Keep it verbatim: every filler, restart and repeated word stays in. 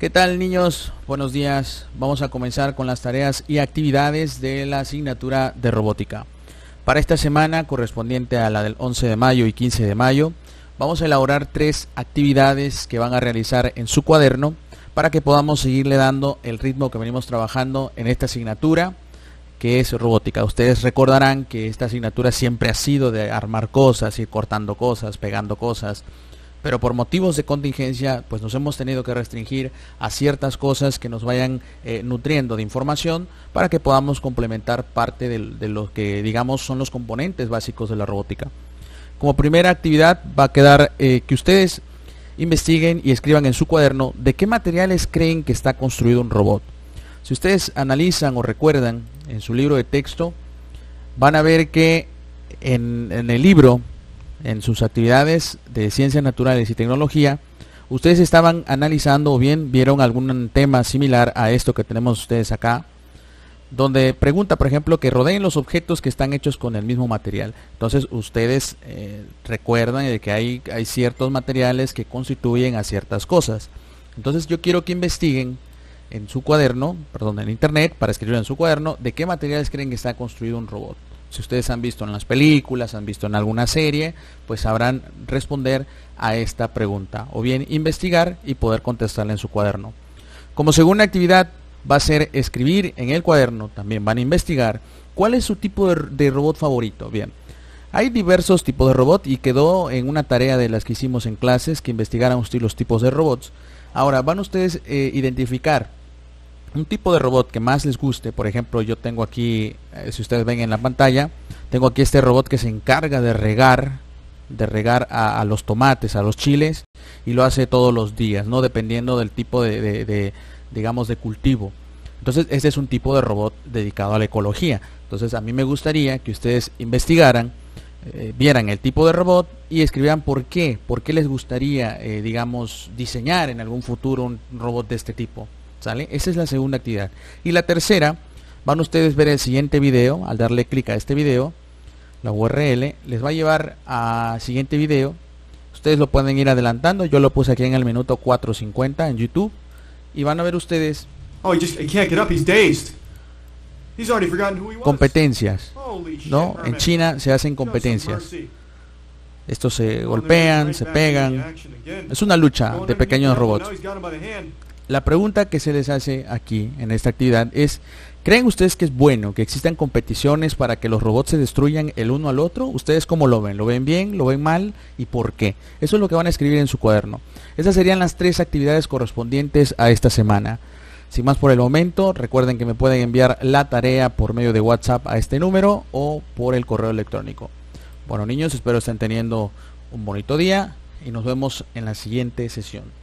¿Qué tal, niños? Buenos días. Vamos a comenzar con las tareas y actividades de la asignatura de robótica. Para esta semana, correspondiente a la del once de mayo y quince de mayo, vamos a elaborar tres actividades que van a realizar en su cuaderno para que podamos seguirle dando el ritmo que venimos trabajando en esta asignatura, que es robótica. Ustedes recordarán que esta asignatura siempre ha sido de armar cosas, ir cortando cosas, pegando cosas, pero por motivos de contingencia pues nos hemos tenido que restringir a ciertas cosas que nos vayan eh, nutriendo de información para que podamos complementar parte de, de lo que digamos son los componentes básicos de la robótica. Como primera actividad va a quedar eh, que ustedes investiguen y escriban en su cuaderno de qué materiales creen que está construido un robot. Si ustedes analizan o recuerdan en su libro de texto, van a ver que en, en el libro, en sus actividades de ciencias naturales y tecnología, ustedes estaban analizando o bien vieron algún tema similar a esto que tenemos ustedes acá, donde pregunta, por ejemplo, que rodeen los objetos que están hechos con el mismo material. Entonces ustedes eh, recuerdan de que hay, hay ciertos materiales que constituyen a ciertas cosas. Entonces yo quiero que investiguen en su cuaderno, perdón, en internet, para escribir en su cuaderno, de qué materiales creen que está construido un robot. Si ustedes han visto en las películas, han visto en alguna serie, pues sabrán responder a esta pregunta, o bien investigar y poder contestarla en su cuaderno. Como segunda actividad va a ser escribir en el cuaderno, también van a investigar cuál es su tipo de, de robot favorito. Bien, hay diversos tipos de robot y quedó en una tarea de las que hicimos en clases que investigaran ustedes los tipos de robots. Ahora van ustedes a eh, identificar un tipo de robot que más les guste. Por ejemplo, yo tengo aquí, eh, si ustedes ven en la pantalla, tengo aquí este robot que se encarga de regar, de regar a, a los tomates, a los chiles, y lo hace todos los días, no dependiendo del tipo de, de, de, digamos, de cultivo. Entonces, este es un tipo de robot dedicado a la ecología. Entonces, a mí me gustaría que ustedes investigaran, eh, vieran el tipo de robot y escribieran por qué, por qué les gustaría, eh, digamos, diseñar en algún futuro un robot de este tipo. ¿Sale? Esa es la segunda actividad. Y la tercera, van ustedes a ver el siguiente video. Al darle clic a este video, la U R L les va a llevar al siguiente video. Ustedes lo pueden ir adelantando. Yo lo puse aquí en el minuto cuatro cincuenta en YouTube. Y van a ver ustedes Oh, he just he can't get up. He's dazed. He's already forgotten who he was. competencias, Holy shit, ¿no? Herman. En China se hacen Show some competencias. mercy. Estos se Oh, golpean, they're se right back into pegan. the action again. Es una lucha Oh, de underneath pequeños the level, robots. now he's got him by the hand. La pregunta que se les hace aquí en esta actividad es: ¿creen ustedes que es bueno que existan competiciones para que los robots se destruyan el uno al otro? ¿Ustedes cómo lo ven? ¿Lo ven bien? ¿Lo ven mal? ¿Y por qué? Eso es lo que van a escribir en su cuaderno. Esas serían las tres actividades correspondientes a esta semana. Sin más por el momento, recuerden que me pueden enviar la tarea por medio de WhatsApp a este número o por el correo electrónico. Bueno, niños, espero estén teniendo un bonito día y nos vemos en la siguiente sesión.